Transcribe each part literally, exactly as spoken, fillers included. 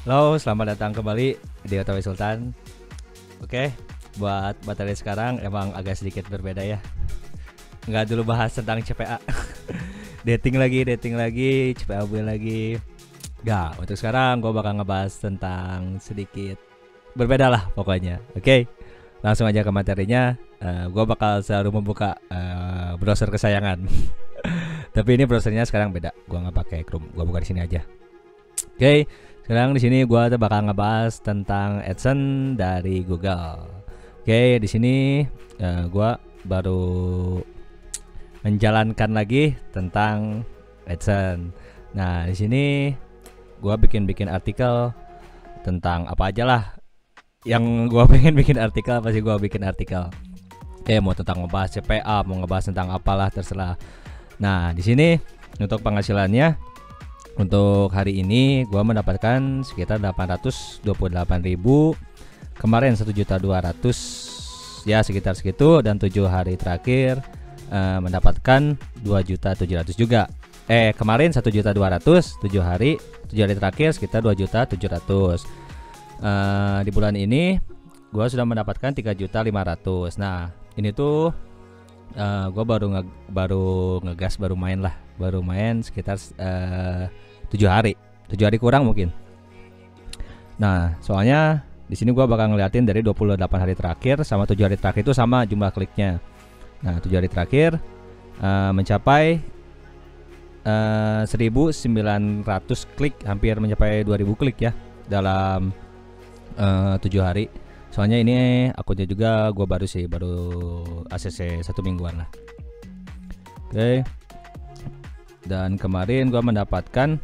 Halo, selamat datang kembali di Otawi Sultan. Oke, buat materi sekarang emang agak sedikit berbeda ya. Nggak dulu bahas tentang C P A. dating lagi, dating lagi, C P A gue lagi. Nggak, untuk sekarang gue bakal ngebahas tentang sedikit berbeda lah pokoknya. Oke, langsung aja ke materinya. Uh, gue bakal selalu membuka uh, browser kesayangan. Tapi ini browsernya sekarang beda. Gue nggak pakai Chrome. Gue buka di sini aja. Oke. Sekarang di sini gua bakal ngebahas tentang AdSense dari Google. Oke, di sini uh, gua baru menjalankan lagi tentang AdSense. Nah, di sini gua bikin-bikin artikel tentang apa aja lah. Yang gua pengen bikin artikel pasti gua bikin artikel. Oke, mau tentang ngebahas C P A, mau ngebahas tentang apalah terserah. Nah, di sini untuk penghasilannya untuk hari ini gue mendapatkan sekitar delapan ratus dua puluh delapan ribu. Kemarin satu juta dua ratus ribu, ya sekitar segitu. Dan tujuh hari terakhir uh, mendapatkan dua juta tujuh ratus ribu juga. Eh kemarin satu juta dua ratus ribu, tujuh hari tujuh hari terakhir sekitar dua juta tujuh ratus ribu. uh, Di bulan ini gue sudah mendapatkan tiga juta lima ratus ribu. Nah ini tuh uh, gue baru nge baru ngegas baru main lah baru main sekitar uh, tujuh hari tujuh hari kurang mungkin. Nah soalnya di sini gua bakal ngeliatin dari dua puluh delapan hari terakhir sama tujuh hari terakhir itu sama jumlah kliknya. Nah tujuh hari terakhir uh, mencapai uh, seribu sembilan ratus klik, hampir mencapai dua ribu klik ya dalam uh, tujuh hari. Soalnya ini akunnya juga gua baru sih baru A C C satu mingguan lah. Oke okay. Dan kemarin gua mendapatkan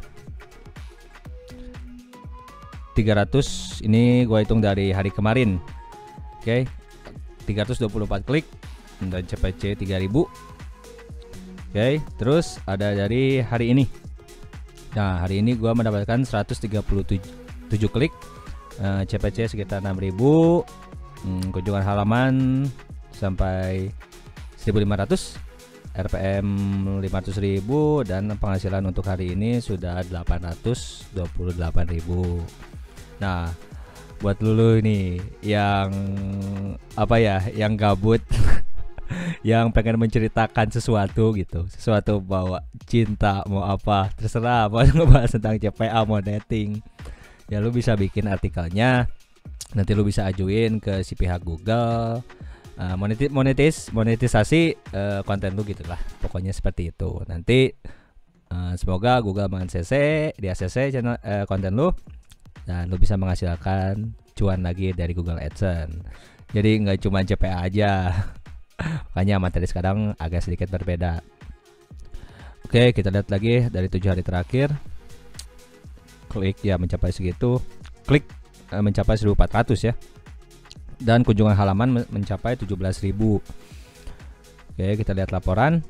tiga ratus, ini gua hitung dari hari kemarin. Oke okay. tiga ratus dua puluh empat klik dan C P C tiga ribu. Oke okay. Terus ada dari hari ini. Nah hari ini gua mendapatkan seratus tiga puluh tujuh klik, uh, C P C sekitar enam ribu, hmm, kunjungan halaman sampai seribu lima ratus, R P M lima ratus ribu, dan penghasilan untuk hari ini sudah delapan ratus dua puluh delapan ribu. Nah buat lulu ini yang apa ya, yang gabut yang pengen menceritakan sesuatu gitu, sesuatu bawa cinta mau apa terserah, mau ngebahas tentang C P A mau dating, ya lu bisa bikin artikelnya, nanti lu bisa ajuin ke si pihak Google. Uh, monetis, monetis, monetisasi uh, konten lu gitulah, pokoknya seperti itu. Nanti uh, semoga Google meng-A C C di A C C channel uh, konten lu, dan lu bisa menghasilkan cuan lagi dari Google AdSense. Jadi nggak cuma C P A aja. Makanya materi sekarang agak sedikit berbeda. Oke, kita lihat lagi dari tujuh hari terakhir. Klik ya mencapai segitu. Klik uh, mencapai seribu empat ratus ya. Dan kunjungan halaman mencapai tujuh belas ribu. Oke, kita lihat laporan.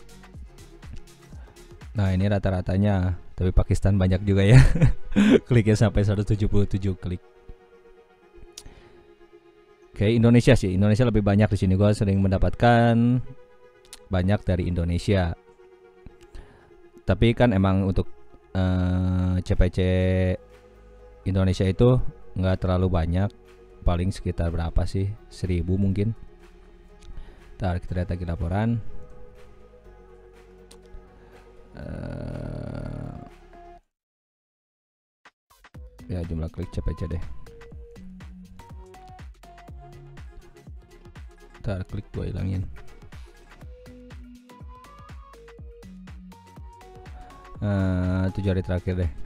Nah, ini rata-ratanya, tapi Pakistan banyak juga ya. Kliknya sampai seratus tujuh puluh tujuh klik. Oke, Indonesia sih. Indonesia lebih banyak di sini. Gua sering mendapatkan banyak dari Indonesia. Tapi kan emang untuk uh, C P C Indonesia itu nggak terlalu banyak. Paling sekitar berapa sih, seribu mungkin. Ntar kita lihat lagi laporan. uh, Ya jumlah klik C P C deh. Ntar klik gua hilangin. uh, tujuh hari terakhir deh.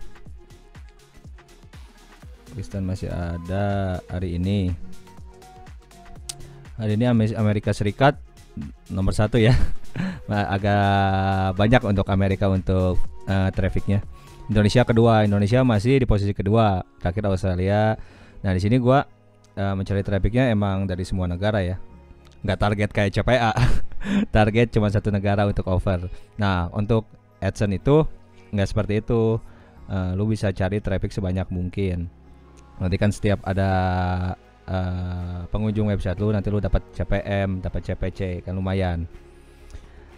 Pakistan masih ada hari ini. Hari ini Amerika Serikat nomor satu ya. Agak banyak untuk Amerika untuk uh, trafficnya. Indonesia kedua. Indonesia masih di posisi kedua. Terakhir Australia. Nah di sini gua uh, mencari trafficnya emang dari semua negara ya. Nggak target kayak C P A. Target cuma satu negara untuk over. Nah untuk AdSense itu nggak seperti itu. Uh, lu bisa cari traffic sebanyak mungkin. Nanti kan setiap ada uh, pengunjung website lu, nanti lu dapat C P M, dapat C P C, kan lumayan.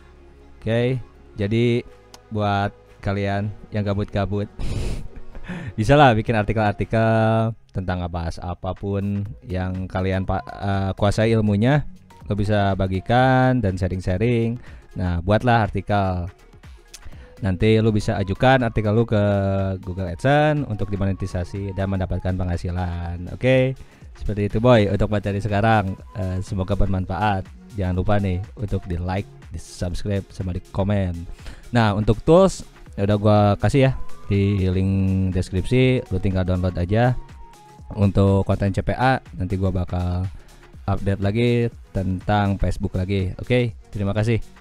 Oke, okay, jadi buat kalian yang gabut-gabut Bisa lah bikin artikel-artikel tentang ngebahas apapun yang kalian pa- eh, kuasai ilmunya, lo bisa bagikan dan sharing-sharing. Nah, buatlah artikel. Nanti lo bisa ajukan artikel lo ke Google AdSense untuk dimonetisasi dan mendapatkan penghasilan. Oke, seperti itu boy. Untuk materi sekarang, eh, semoga bermanfaat. Jangan lupa nih untuk di like, di subscribe, sama di komen. Nah, untuk tools ya udah gua kasih ya di link deskripsi, lu tinggal download aja. Untuk konten C P A nanti gua bakal update lagi tentang Facebook lagi. Oke, terima kasih.